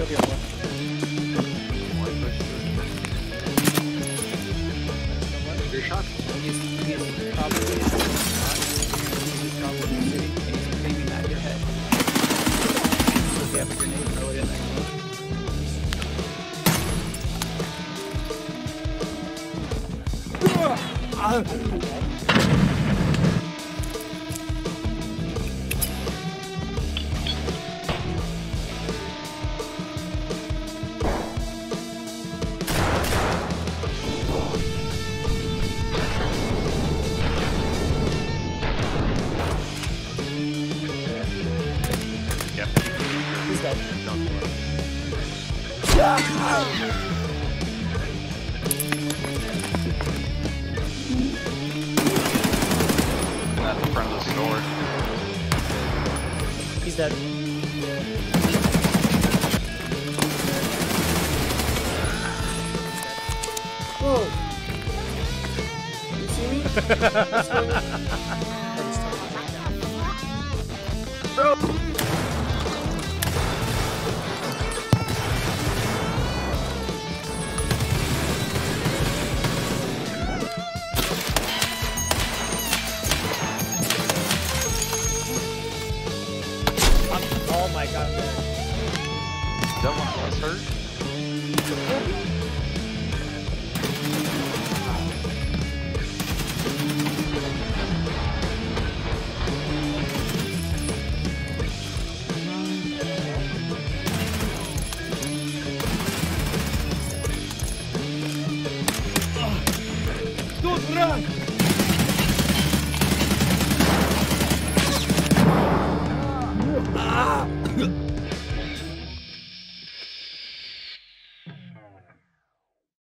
Your shot. He's probably not. He's probably sitting and he's aiming at your head. So if you have a grenade, throw it in there. He's dead. At the front of the store. He's dead. Whoa! You see me? Bro! Oh my god, I'm dead. Is that one of us hurt? Тут, ран!